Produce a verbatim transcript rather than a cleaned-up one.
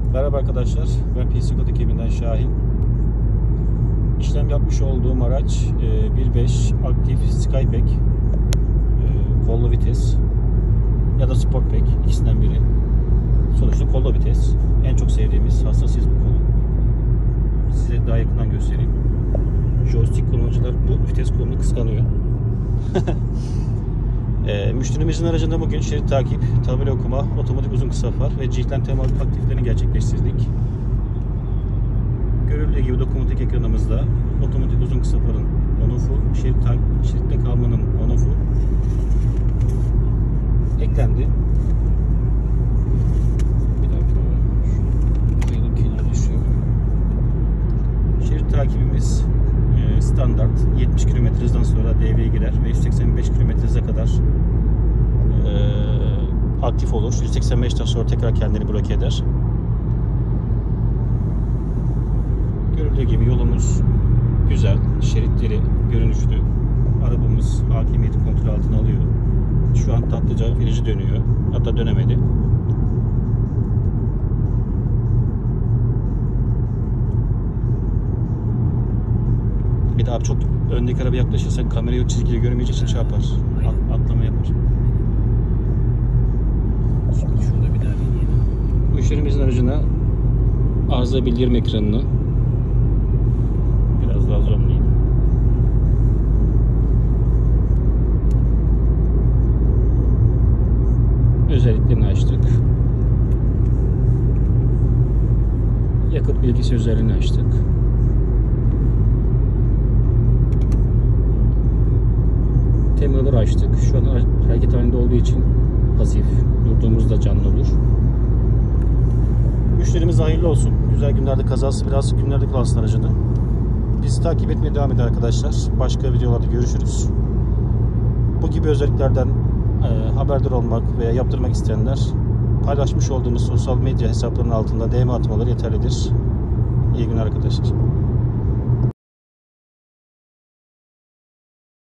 Merhaba arkadaşlar, ben P C Kod ekibinden Şahin. İşlem yapmış olduğum araç bir nokta beş aktif Skypack, kollu vites ya da Sportpack, ikisinden biri. Sonuçta kollu vites. En çok sevdiğimiz, hassasıyız bu konu. Size daha yakından göstereyim. Joystick kullanıcılar bu vites kolunu kıskanıyor. E, müşterimizin aracında bugün şerit takip, tabela okuma, otomatik uzun kısa far ve ciltlen tema aktiflerini gerçekleştirdik. Görüldüğü gibi dokunmatik ekranımızda otomatik uzun kısa farın on-off'u, şerit şeritte kalmanın on-off'u eklendi. Bir dakika, şöyle kenara düşüyor. Şerit takibimiz e, standart yetmiş kilometre hızdan sonra devreye girer ve yüz seksen beş kilometre hıza kadar e, aktif olur. yüz seksen beşten sonra tekrar kendini bloke eder. Görüldüğü gibi yolumuz güzel, şeritleri görünüşlü, arabamız hakimiyeti kontrol altına alıyor. Şu an tatlıca virajı dönüyor, hatta dönemedi. Bir daha çok öndeki araba yaklaşırsa kamerayı o çizgiyle görmeyeceği için şey yapar, at, atlama yapar. Şimdi şurada bir daha deneyelim. Müşterimizin aracına arıza bildirim ekranını biraz daha zoomlayayım. Özelliklerini açtık. Yakıt bilgisi özelliğini açtık. Temaları açtık. Şu an hareket halinde olduğu için pasif. Durduğumuzda canlı olur. Müşterimiz hayırlı olsun. Güzel günlerde kazası, biraz günlerde kalsın aracını. Bizi takip etmeye devam edin arkadaşlar. Başka videolarda görüşürüz. Bu gibi özelliklerden e, haberdar olmak veya yaptırmak isteyenler paylaşmış olduğumuz sosyal medya hesaplarının altında D M atmaları yeterlidir. İyi günler arkadaşlar.